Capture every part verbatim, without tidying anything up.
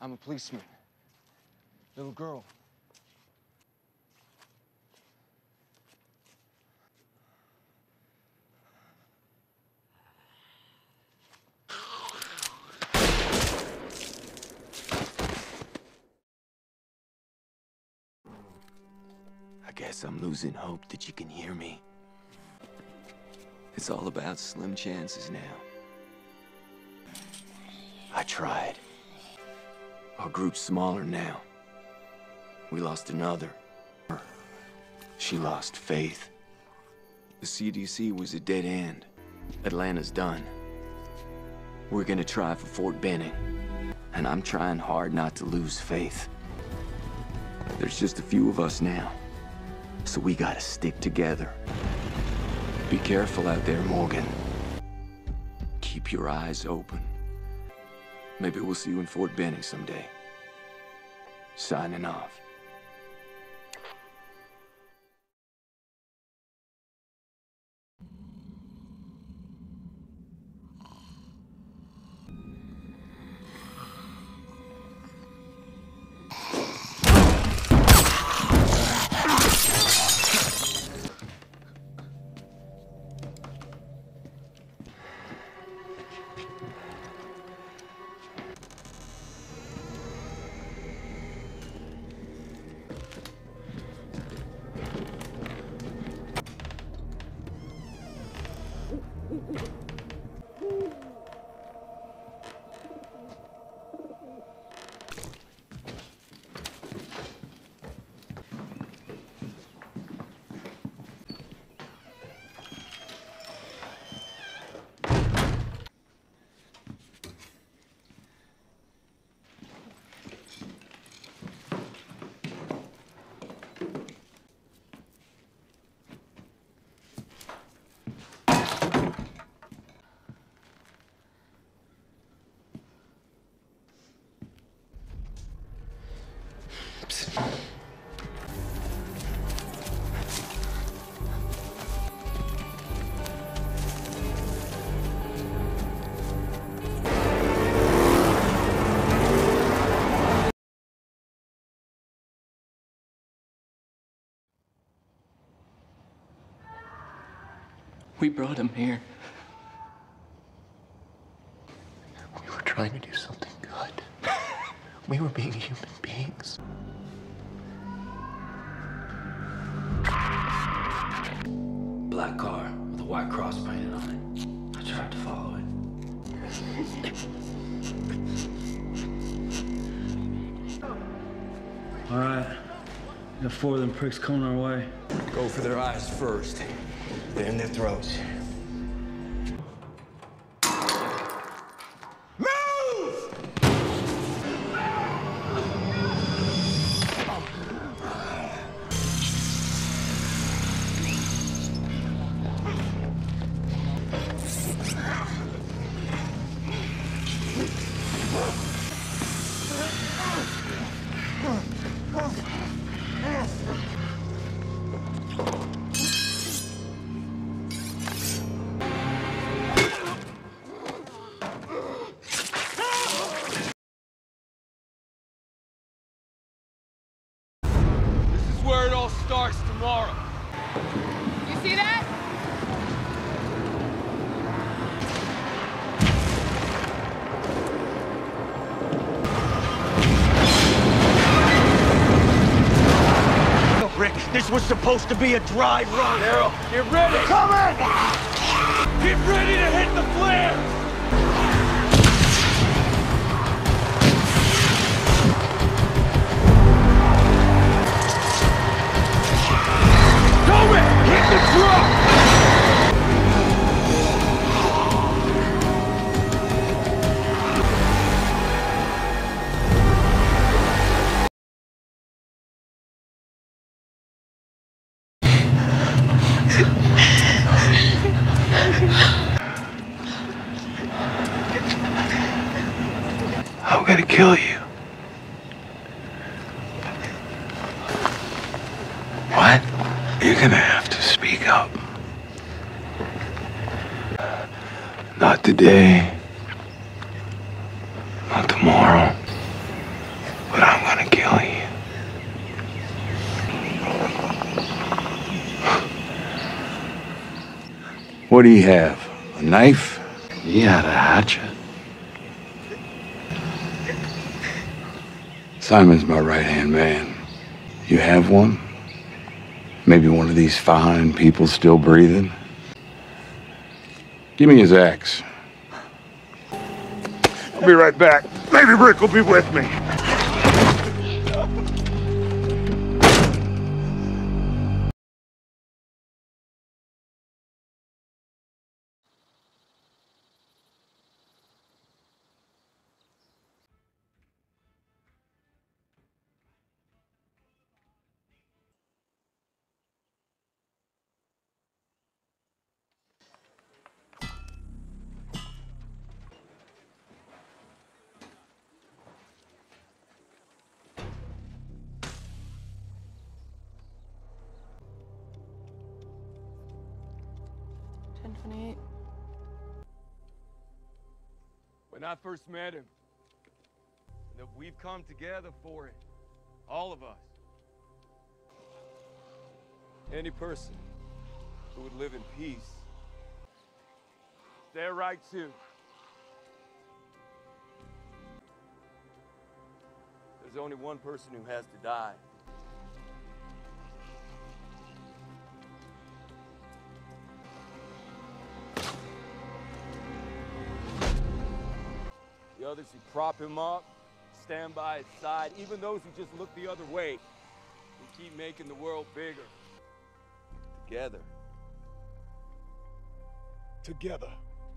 I'm a policeman. Little girl. I guess I'm losing hope that you can hear me. It's all about slim chances now. I tried. Our group's smaller now. We lost another. She lost faith. The C D C was a dead end. Atlanta's done. We're gonna try for Fort Benning. And I'm trying hard not to lose faith. There's just a few of us now. So we gotta stick together. Be careful out there, Morgan. Keep your eyes open. Maybe we'll see you in Fort Benning someday. Signing off. We brought him here. We were trying to do something good. We were being human beings. Black car with a white cross painted on it. I tried to follow it. All right. We got four of them pricks coming our way. Go for their eyes first, then their throats. Where it all starts tomorrow. You see that? Rick, this was supposed to be a dry run. Daryl, get ready. Come in! Get ready to hit the flare. Hit the truck! I'm gonna kill you. What? You're gonna have to speak up. Not today. Not tomorrow. What do you have? A knife? He had a hatchet. Simon's my right-hand man. You have one? Maybe one of these fine people still breathing? Give me his axe. I'll be right back. Maybe Rick will be with me. ten twenty-eight. When I first met him, that we've come together for it. All of us. Any person who would live in peace. They're right too. There's only one person who has to die. The others who prop him up, stand by his side, even those who just look the other way, who keep making the world bigger. Together. Together.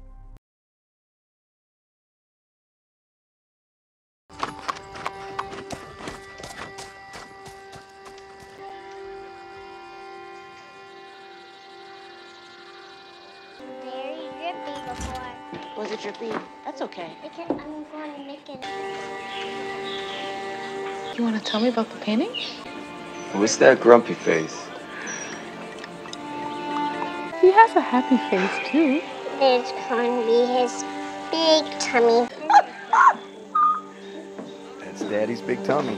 Very drippy before. Was it drippy? That's okay. Because I'm going to make it. You want to tell me about the painting? What's that grumpy face? He has a happy face, too. It's going to be his big tummy. That's Daddy's big tummy.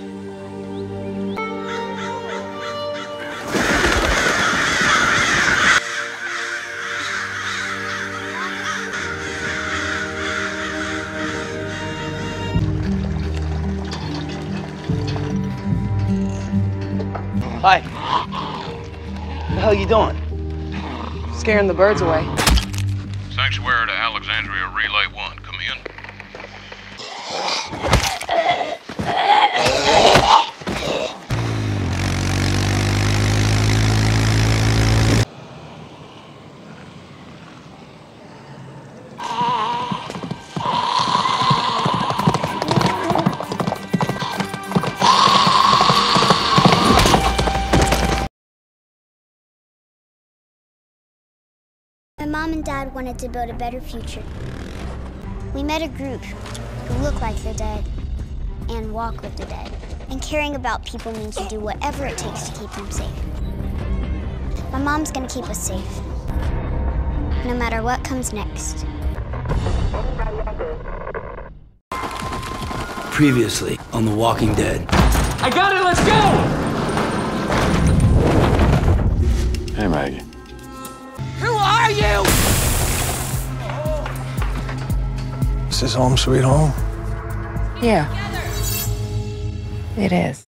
Hi. What the hell you doing? Scaring the birds away. Sanctuary to Alexandria Relay one. Come in. My mom and dad wanted to build a better future. We met a group who look like the dead and walk with the dead. And caring about people means you do whatever it takes to keep them safe. My mom's gonna keep us safe, no matter what comes next. Previously on The Walking Dead. I got it, let's go! Hey, Maggie. Who are you? Is this home sweet home? Yeah. It is.